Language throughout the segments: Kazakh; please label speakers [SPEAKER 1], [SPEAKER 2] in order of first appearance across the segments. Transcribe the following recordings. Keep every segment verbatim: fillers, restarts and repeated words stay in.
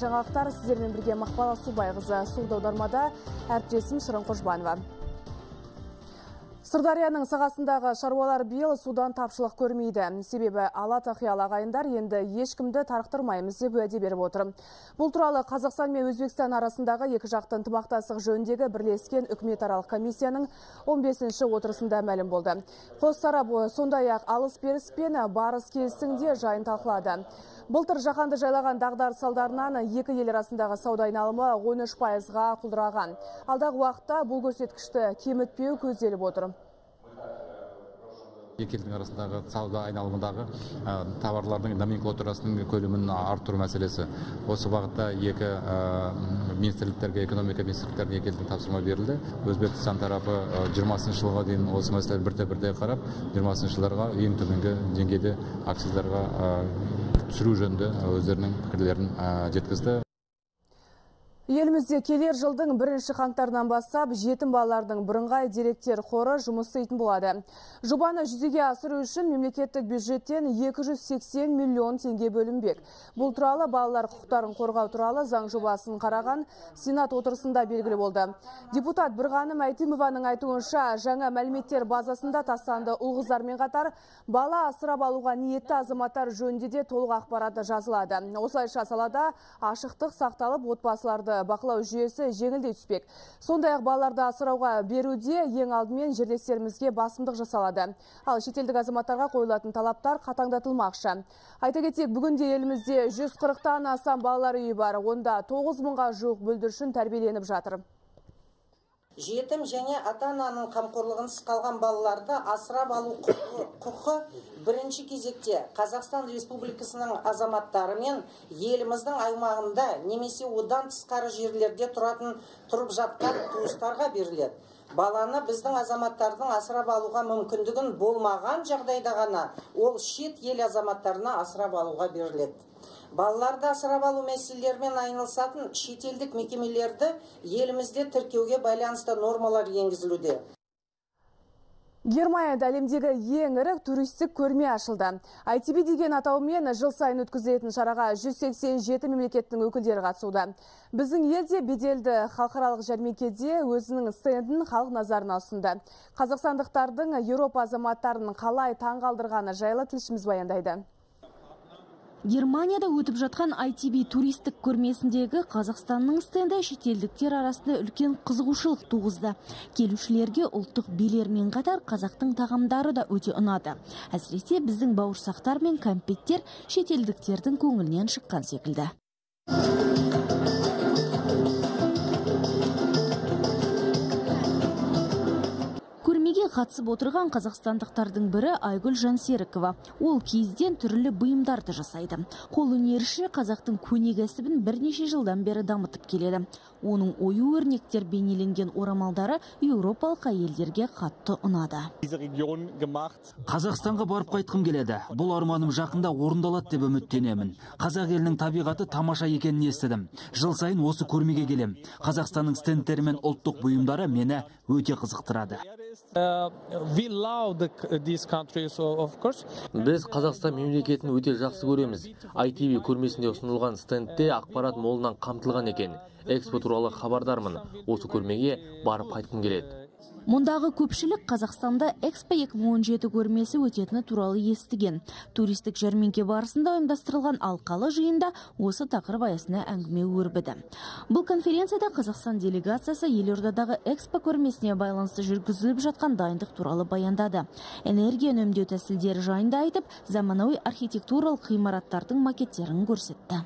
[SPEAKER 1] Жаңалықтар сіздермен бірге Мақпал Асубайқызы, сурда аудармада әріптесім Шырын Қожбанова. Сырдарияның сағасындағы шаруалар биыл судан тапшылық көрмейді. Себебі ала тақиялы ағайындар енді ешкімді тарықтырмаймыз деп уәде беріп отыр. Бұл туралы Қазақстан мен Өзбекстан арасындағы екі жақты ынтымақтастық жөніндегі бірлескен үкіметаралық комиссияның он бесінші отырысында мәлім болды. Қос тарап сондай-ақ алыс-беріс пен барыс келісінде жайын талқылады. Былтыр жаһанды жайлаған дағдарыс салдарынан екі ел арасындағы сауда айналымы он үш пайызға құлдыраған. Алдағы уақытта бұл көрсеткішті кемітпеу көзделіп отыр.
[SPEAKER 2] Екі елдің арасындағы сауда айналымындағы тауарлардың номенклатурасының көлемін арттыру мәселесі. Осы бағытта екі министрліктерге, экономика министрліктеріне екі елдің тапсырма берілді. Өзбекстан тарапы жиырмасыншы жылға дейін осы мәселені бірте-бірте қарап, жиырмасыншы жылдарға ең төменгі деңгейде акциздарға түсіру жөнінде өздерінің пікірлерін жеткізді.
[SPEAKER 1] Елімізде келер жылдың бірінші қаңтарынан бастап жетім балалардың бірыңғай деректер қоры жұмыс істейтін болады. Жобаны жүзеге асыру үшін мемлекеттік бюджеттен екі жүз сексен миллион теңге бөлінбек. Бұл туралы балалар құқықтарын қорғау туралы заң жобасын қараған Сенат отырысында белгілі болды. Депутат Бірғаным Әйтімованың айтуынша, жаңа мәліметтер базасында тастанды ұл-қыздармен қатар бала асырап алуға ниетті азаматтар жөнінде де толық ақпараты жазылады. Осылайша салада ашықтық сақталып, отбасыларды бақылау жүйесі жеңілдей түспек. Сондай-ақ балаларды асырауға беруде ең алдымен жерлестерімізге басымдық жасалады. Ал шетелдік азаматтарға қойылатын талаптар қатаңдатылмақшы. Айта кетсек, бүгінде елімізде жүз қырықтан астам балалар үйі бар. Онда тоғыз мыңға жуық бүлдіршін тәрбиеленіп жатыр.
[SPEAKER 3] Жетім және ата-ананың қамқорлығынсыз қалған балаларды асырап алу құқы бірінші кезекте Қазақстан Республикасының азаматтары мен еліміздің аймағында немесе одан тысқары жерлерде тұратын тұрып жатқан туыстарға беріледі. Баланы біздің азаматтардың асырап алуға мүмкіндігін болмаған жағдайда ғана ол шет ел азаматтарына асырап алуға беріледі. Балаларды асырап алу мәселелерімен айналысатын шетелдік мекемелерді елімізде тіркеуге байланысты нормалар енгізілуде.
[SPEAKER 1] Германияда әлемдегі ең ірі туристік көрме ашылды. ай ти би деген атаумен жыл сайын өткізілетін шараға жүз сексен жеті мемлекеттің өкілдері қатысуда. Біздің елде беделді халықаралық жәрмеңкеде өзінің стендін халық назарына ұсынды. Қазақстандықтардың Еуропа азаматтарын қалай таңғалдырғаны жайлы тілшіміз баяндайды.
[SPEAKER 4] Германияда өтіп жатқан ай ти би туристік көрмесіндегі Қазақстанның стенді шетелдіктер арасында үлкен қызығушылық туғызды. Келушілерге ұлттық билермен қатар қазақтың тағамдары да өте ұнады. Әсіресе біздің бауырсақтар мен кәмпеттер шетелдіктердің көңілінен шыққан секілді. Көрмеге қатысып отырған қазақстандықтардың бірі Айгүл Жансерікова. Ол киізден түрлі бұйымдарды жасайды. Қолөнерші қазақтың көне кәсібін бірнеше жылдан бері дамытып келеді. Оның ою өрнектер бейнеленген орамалдары еуропалық әйелдерге қатты ұнады.
[SPEAKER 5] Қазақстанға барып қайтқым келеді. Бұл арманым жақында орындалады деп үміттенемін. Қазақ елінің табиғаты тамаша екенін естідім. Жыл сайын осы көрмеге келем. Қазақстанның стендтері мен ұлттық бұйымдары мені өте қызықтырады.
[SPEAKER 6] Біз Қазақстан мемлекетін өте жақсы көреміз. ай ти би көрмесінде ұсынылған стендте ақпарат молынан қамтылған екен. Экспо туралы хабардармын. Осы көрмеге барып қайтқым келеді.
[SPEAKER 4] Мұндағы көпшілік Қазақстанда Экспо екі мың он жеті көрмесі өтетіні туралы естіген. Туристік жәрмеңке барысында ұйымдастырылған алқалы жиында осы тақырып аясында әңгіме өрбіді. Бұл конференцияда Қазақстан делегациясы елордадағы Экспо көрмесіне байланысты жүргізіліп жатқан дайындық туралы баяндады. Энергия үнемдеу тәсілдері жайында айтып, заманауи архитектуралық ғимараттардың макеттерін көрсетті.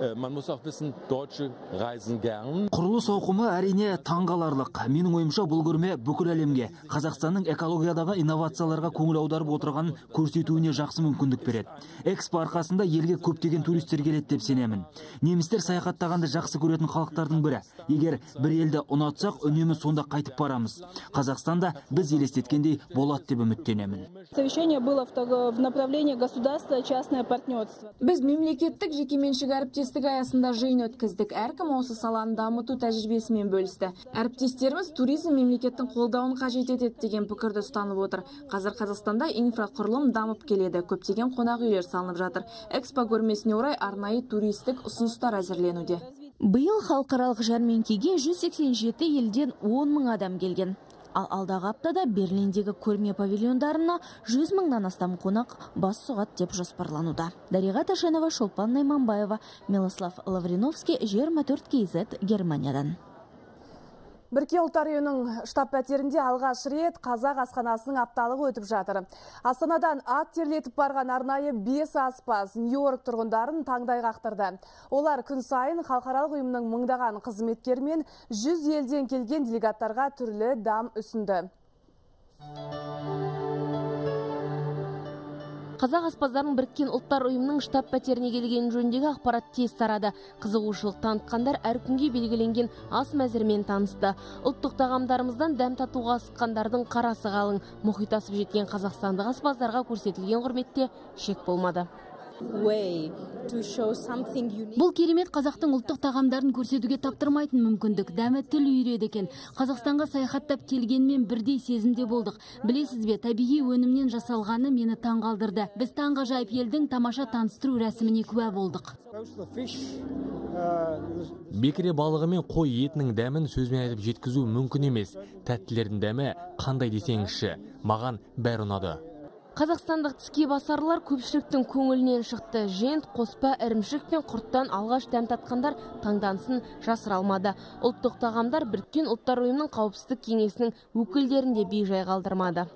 [SPEAKER 5] Құрылыс ауқымы әрине таңғаларлық. Менің ойымша бұл көрме бүкіл әлемге Қазақстанның экологиядағы инновацияларға көңіл аударып отырған көрсетуіне жақсы мүмкіндік береді. Экспо арқасында елге көптеген туристер келеді деп сенемін. Немістер саяхаттағанды жақсы көретін халықтардың бірі. Егер бір елді ұнатсақ, үнемі сонда қайтып барамыз. Қазақстанда біз елестеткендей болады деп үміттенемін.
[SPEAKER 7] Совещание было в направлении государства частное партнерство.
[SPEAKER 1] Біз мемлекеттік жекеменшік әріптестік
[SPEAKER 7] серіктестік аясында жиын өткіздік. Әркім осы саланы дамыту тәжірибесімен бөлісті. Әріптестеріміз туризм мемлекеттің қолдауын қажет етеді деген пікірді ұстанып отыр. Қазір Қазақстанда инфрақұрылым дамып келеді. Көптеген қонақ үйлер салынып жатыр. Экспо көрмесіне орай арнайы туристік ұсыныстар әзірленуде.
[SPEAKER 4] Биыл халықаралық жәрмеңкеге жүз сексен жеті елден он мың адам келген. Ал алдағы аптада Берлиндегі көрме павильондарына жүз мыңнан астам қонақ бас сұғады деп жоспарлануда. Дариға Ташенова, Шолпан Найманбаева, Милослав Лавриновский, жиырма төрт кей зет, Германиядан.
[SPEAKER 1] Біріккен ұлттар ұйымының штаб-пәтерінде алғаш рет қазақ асханасының апталығы өтіп жатыр. Астанадан ат терлетіп барған арнайы бес аспаз Нью-Йорк тұрғындарын таңдай қақтырды. Олар күн сайын халықаралық ұйымның мыңдаған қызметкері мен жүз елден келген делегаттарға түрлі дам ұсынды.
[SPEAKER 8] Қазақ аспаздарын Біріккен ұлттар ұйымының штаб-пәтеріне келген жөніндегі ақпарат тез тарады. Қызығушылық танытқандар әр күнге белгіленген ас мәзірімен танысты. Ұлттық тағамдарымыздан дәм татуға асыққандардың қарасы қалың. Мұхит асып жеткен қазақстандық аспаздарға көрсетілген құрметте шек болмады.
[SPEAKER 9] Бұл керемет қазақтың ұлттық тағамдарын көрсетуге таптырмайтын мүмкіндік. Дәмі тіл үйіреді екен. Қазақстанға саяхаттап келгенмен бірдей сезімде болдық. Білесіз бе, табиғи өнімнен жасалғаны мені таңғалдырды. Біз таңғажайып елдің тамаша таныстыру рәсіміне куә болдық.
[SPEAKER 6] Бекіре балығы мен қой етінің дәмін сөзбен айтып жеткізу мүмкін емес. Тәттілердің дәмі қандай десеңізші, маған бәрі ұнады.
[SPEAKER 8] Қазақстандық тіске басарлар көпшіліктің көңілінен шықты. Жент, қоспа, ірімшік пен құрттан алғаш дәм татқандар таңданысын жасыра алмады. Ұлттық тағамдар Біріккен ұлттар ұйымының қауіпсіздік кеңесінің өкілдерінде бейжай қалдырмады.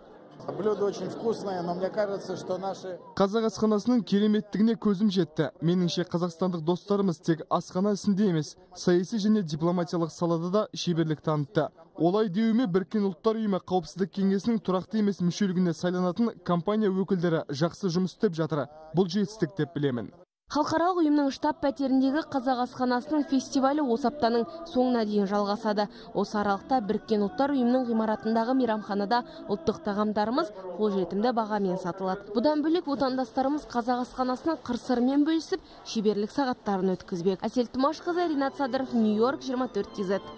[SPEAKER 10] Қазақ асханасының кереметтігіне көзім жетті. Меніңше қазақстандық достарымыз тек асхана ісінде емес, саяси және дипломатиялық салада да шеберлік танытты. Олай деуіме Біріккен ұлттар ұйымы қауіпсіздік кеңесінің тұрақты емес мүшелігіне сайланатын компания өкілдері жақсы жұмыс істеп жатыр. Бұл жетістік деп білемін.
[SPEAKER 8] Халықаралық ұйымның штаб-пәтеріндегі қазақ асханасының фестивалі осы аптаның соңына дейін жалғасады. Осы аралықта Біріккен ұлттар ұйымының ғимаратындағы мейрамханада ұлттық тағамдарымыз қолжетімді бағамен сатылады. Бұдан бөлек отандастарымыз қазақ асханасының қыр-сырымен бөлісіп, шеберлік сағаттарын өткізбек. Әсел Тұмашқызы, Ринат Садыров, Нью-Йорк, жиырма төрт кей зет.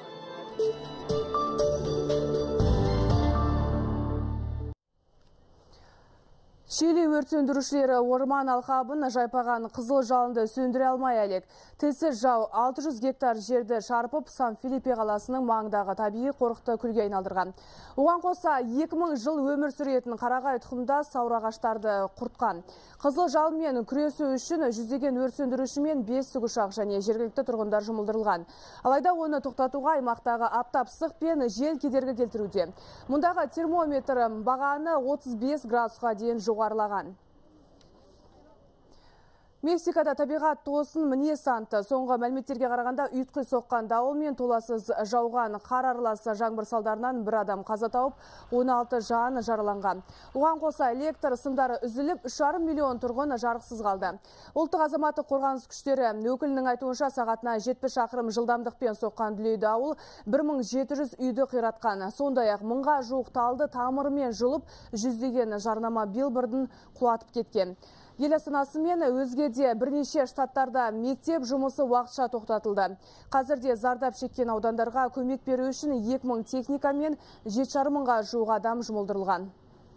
[SPEAKER 1] Шилі өрт сөндірушілері орман алқабын жайпаған қызыл жалынды сөндіре алмай әлек. Тілсіз жау алты жүз гектар жерді шарпып, Сан-Филиппе қаласының маңындағы табиғи қорықты күлге айналдырған. Оған қоса екі мың жыл өмір сүретін қарағай тұқымдас саурағаштарды құртқан. Қызыл жалынмен күресу үшін жүздеген өрт сөндіруші мен бес тікұшақ және жергілікті тұрғындар жұмылдырылған. Алайда оны тоқтатуға аймақтағы аптап-ыстық пен жел кедергі келтіруде. Мұндағы термометр бағаны отыз бес градусқа дейін жоғарылаған. Мексикада табиғат тосын мінез танытты. Соңғы мәліметтерге қарағанда ұйытқи соққан дауыл мен толассыз жауған қар аралас жаңбыр салдарынан бір адам қаза тауып, он алты жан жараланған. Оған қоса электр сымдары үзіліп, үш жарым миллион тұрғын жарықсыз қалды. Ұлттық азаматтық қорғаныс күштері өкілінің айтуынша сағатына жетпіс шақырым жылдамдықпен соққан дүлей дауыл бір мың жеті жүз үйді қиратқан. Сондай-ақ мыңға жуық талды тамырымен жұлып, жүздеген жарнама билбордын құлатып кеткен. Ел астанасы мен өзге де бірнеше штаттарда мектеп жұмысы уақытша тоқтатылды. Қазірде зардап шеккен аудандарға көмек беру үшін екі мың техника мен жеті жарым мыңға жуық адам жұмылдырылған.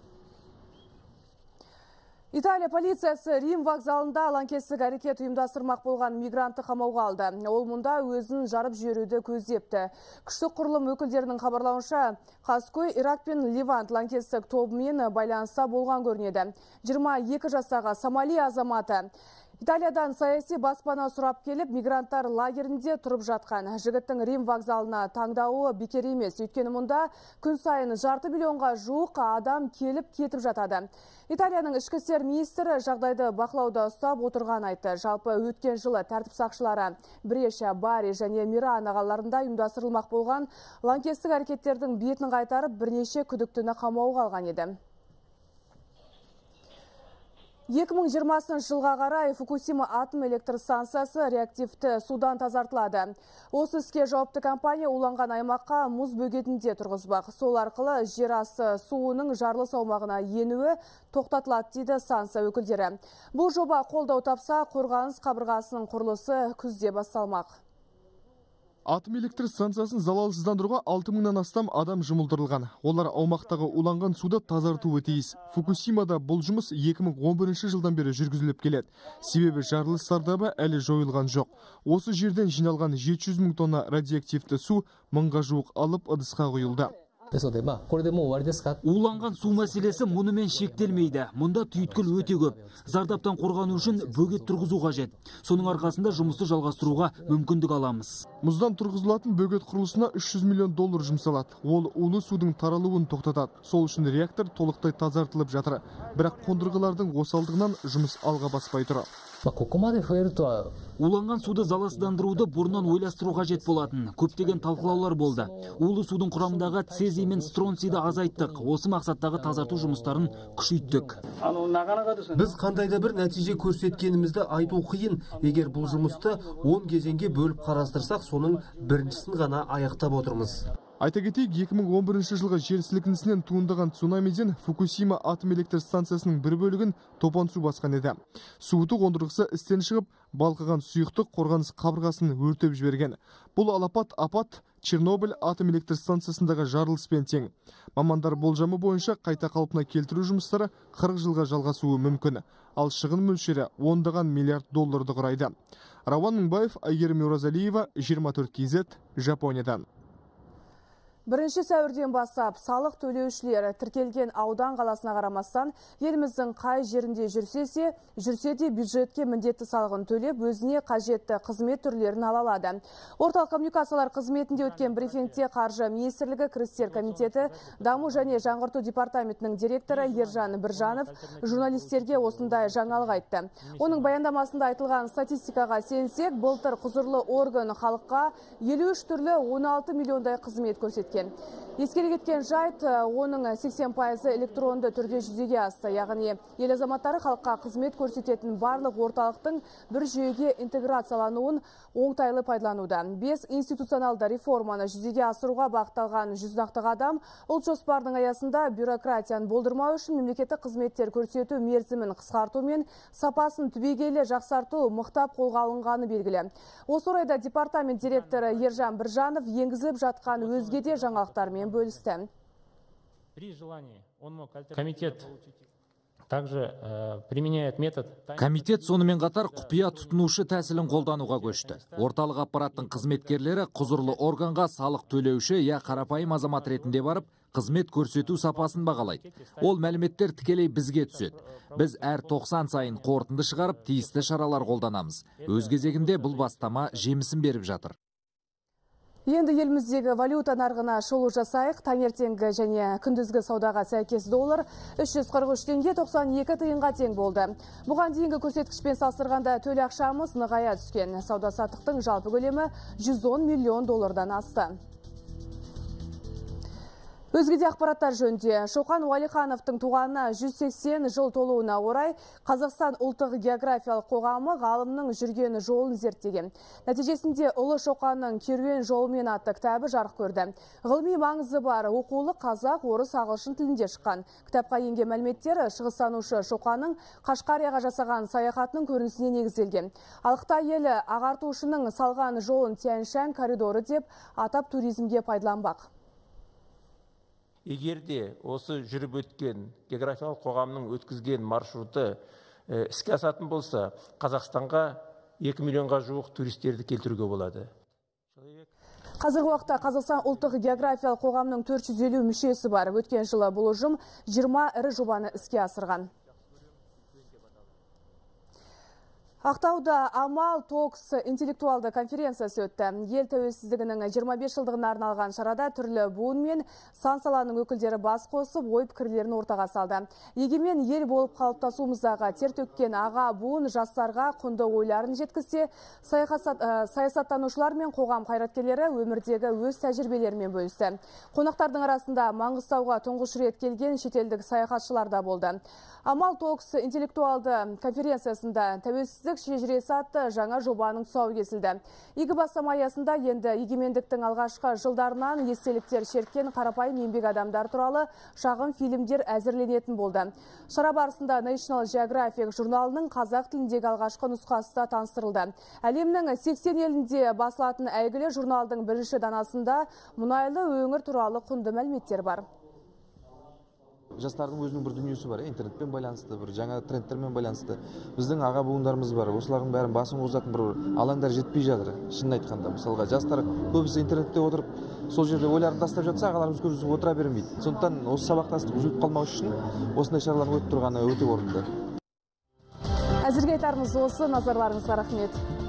[SPEAKER 1] Италия полициясы Рим вокзалында лаңкестік әрекет ұйымдастырмақ болған мигрантты қамауға алды. Ол мұнда өзін жарып жіберуді көздепті. Күштік құрылым өкілдерінің хабарлауынша, қаскөй Ирак пен Ливант лаңкестік тобымен байланыста болған көрінеді. жиырма екі жастағы Сомали азаматы Италиядан саяси баспана сұрап келіп, мигранттар лагерінде тұрып жатқан. Жігіттің Рим вокзалына таңдауы бекер емес. Өйткені мұнда күн сайын жарты миллионға жуық адам келіп кетіп жатады. Италияның ішкі істер министрі жағдайды бақылауда ұстап отырған айтты. Жалпы өткен жылы тәртіп сақшылары Бреша, Бари және Мирана қалаларында ұйымдастырылмақ болған лаңкестік әрекеттердің бетін қайтарып, бірнеше күдіктіні қамауға алған еді. екі мың жиырмасыншы жылға қарай Фукусима атом электр станциясы реактивті судан тазартылады. Осы іске жауапты компания уланған аймаққа мұз бөгетінде тұрғызбақ. Сол арқылы жер асты суының жарылыс аумағына енуі тоқтатылады дейді станция өкілдері. Бұл жоба қолдау тапса, қорғаныс қабырғасының құрылысы күзде басталмақ.
[SPEAKER 10] Атом электр станциясын залалсыздандыруға алты мыңнан астам адам жұмылдырылған. Олар аумақтағы уланған суды тазартуы тиіс. Фукусимада бұл жұмыс екі мың он бірінші жылдан бері жүргізіліп келеді. Себебі жарылыс зардабы әлі жойылған жоқ. Осы жерден жиналған жеті жүз мың тонна радиоактивті су мыңға жуық алып ыдысқа құйылды.
[SPEAKER 5] Уланған су мәселесі мұнымен шектелмейді. Мұнда түйткіл өте көп. Зардаптан қорғану үшін бөгет тұрғызу қажет. Соның арқасында жұмысты жалғастыруға мүмкіндік аламыз.
[SPEAKER 10] Мұздан тұрғызылатын бөгет құрылысына үш жүз миллион доллар жұмсалады. Ол улы судың таралуын тоқтатады. Сол үшін реактор толықтай тазартылып жатыр. Бірақ қондырғылардың осалдығынан жұмыс алға баспай тұр.
[SPEAKER 5] Уланған суды залалсыздандыруды бұрыннан ойластыру қажет болатын. Көптеген талқылаулар болды. Улы судың құрамындағы цезий мен стронцийді азайттық. Осы мақсаттағы тазарту жұмыстарын күшейттік.
[SPEAKER 11] Біз қандайда бір нәтиже көрсеткенімізді айту қиын. Егер бұл жұмысты он кезеңге бөліп қарастырсақ, соның біріншісін ғана аяқтап отырмыз.
[SPEAKER 10] Айта кетейік, екі мың он бірінші жылғы жер сілкінісінен туындаған цунамиден Фукусима атом электр станциясының бір бөлігін топан су басқан еді. Суыту қондырғысы істен шығып, балқыған сұйықтық қорғаныс қабырғасын өртеп жіберген. Бұл алапат апат Чернобыль атом электр станциясындағы жарылыспен тең. Мамандар болжамы бойынша қайта қалпына келтіру жұмыстары қырық жылға жалғасуы мүмкін. Ал шығын мөлшері ондаған миллиард долларды құрайды. Рауан Мыңбаев, Айгерім Оразалиева, жиырма төрт кей зет, Жапониядан.
[SPEAKER 1] Бірінші сәуірден бастап салық төлеушілер тіркелген аудан қаласына қарамастан еліміздің қай жерінде жүрсе, жүрсе де бюджетке міндетті салығын төлеп, өзіне қажетті қызмет түрлерін ала алады. Орталық коммуникациялар қызметінде өткен брифингте Қаржы министрлігі, Кірістер комитеті, Даму және жаңғырту департаментінің директоры Ержан Біржанов журналистерге осындай жаңалық айтты. Оның баяндамасында айтылған статистикаға сенсек, былтыр құзырлы орган халыққа елу үш түрлі он алты миллиондай қызмет көрсеткен. Ескере кеткен жайт, оның сексен пайызы электронды түрде жүзеге асты. Яғни ел азаматтары халыққа қызмет көрсететін барлық орталықтың бір жүйеге интеграциялануын оңтайлы пайдалануда. Бес институционалды реформаны жүзеге асыруға бағытталған жүз нақты қадам ұлт жоспарының аясында бюрократияны болдырмау үшін мемлекеттік қызметтер көрсету мерзімін қысқарту мен сапасын түбегейлі жақсарту мықтап қолға алынғаны белгілі. Осы орайда департамент директоры Ержан Біржанов енгізіліп жатқан өзге де жаңалықтармен бөлісті.
[SPEAKER 12] Комитет также применяет метод.
[SPEAKER 5] Комитет сонымен қатар құпия тұтынушы тәсілін қолдануға көшті. Орталық аппараттың қызметкерлері құзырлы органға салық төлеуші я қарапайым азамат ретінде барып, қызмет көрсету сапасын бағалайды. Ол мәліметтер тікелей бізге түседі. Біз әр тоқсан сайын қорытынды шығарып, тиісті шаралар қолданамыз. Өз кезегінде бұл бастама жемісін беріп жатыр.
[SPEAKER 1] Енді еліміздегі валюта нарығына шолу жасайық. Таңертеңгі және күндізгі саудаға сәйкес доллар үш жүз қырық үш теңге тоқсан екі тиынға тең болды. Бұған дейінгі көрсеткішпен салыстырғанда төл ақшамыз нығая түскен. Сауда-саттықтың жалпы көлемі жүз он миллион доллардан асты. Өзгеде ақпараттар жөнінде, Шоқан Уәлихановтың туғанына жүз сексен жыл толуына орай Қазақстан ұлттық географиялық қоғамы ғалымның жүрген жолын зерттеген. Нәтижесінде Ұлы Шоқанның керуен жолымен атты кітабы жарық көрді. Ғылыми маңызы бар оқулық қазақ, орыс, ағылшын тілінде шыққан. Кітапқа енген мәліметтер шығыстанушы Шоқанның Қашқарияға жасаған саяхатының көрінісіне негізделген. Ал Қытай елі ағартушының салған жолын Тянь-Шань коридоры деп атап туризмге пайдаланбақ.
[SPEAKER 13] Егерде осы жүріп өткен географиялық қоғамның өткізген маршруты іске асатын болса, Қазақстанға екі миллионға жуық туристерді келтіруге болады.
[SPEAKER 1] Қазіргі уақытта Қазақстан ұлттық географиялық қоғамның төрт жүз елу мүшесі бар. Өткен жылы бұл ұжым жиырма ірі жобаны іске асырған. Ақтауда Амал Токс интеллектуалды конференциясы өтті. Ел тәуелсіздігінің жиырма бес жылдығына арналған шарада түрлі буын мен сан саланың өкілдері бас қосып, ой пікірлерін ортаға салды. Егемен ел болып қалыптасуымыздағы тер төккен аға буын жастарға құнды ойларын жеткізсе, саясаттанушылар мен қоғам қайраткерлері өмірдегі өз тәжірибелерімен бөлісті. Қонақтардың арасында Маңғыстауға тұңғыш рет келген шетелдік саяхатшылар да болды. Амал Токс интеллектуалды конференциясында тәуелсіздік шежіресі атты жаңа жобаның тұсауы кесілді. Игі бастама аясында енді егемендіктің алғашқы жылдарынан естеліктер шерткен қарапайым еңбек адамдар туралы шағын фильмдер әзірленетін болды. Шара барысында National Geographic журналының қазақ тіліндегі алғашқы нұсқасы да таныстырылды. Әлемнің сексен елінде басылатын әйгілі журналдың бірінші данасында мұнайлы өңір туралы құнды мәліметтер бар.
[SPEAKER 14] Жастардың өзінің бір дүниесі бар, интернетпен байланысты, бір жаңа трендтермен байланысты. Біздің аға буындарымыз бар, осылардың бәрін басын қозатын бір алаңдар жетпей жатыр. Шынын айтқанда, мысалға жастар көбісі интернетте отырып, сол жерде ойларын тастап жатса, ағаларымыз көбісі отыра бермейді. Сондықтан осы сабақтастық үзіліп қалмау үшін осындай шаралар өтіп тұрғаны өте орынды.
[SPEAKER 1] Әзірге айтарымыз осы, назарларыңызға рахмет.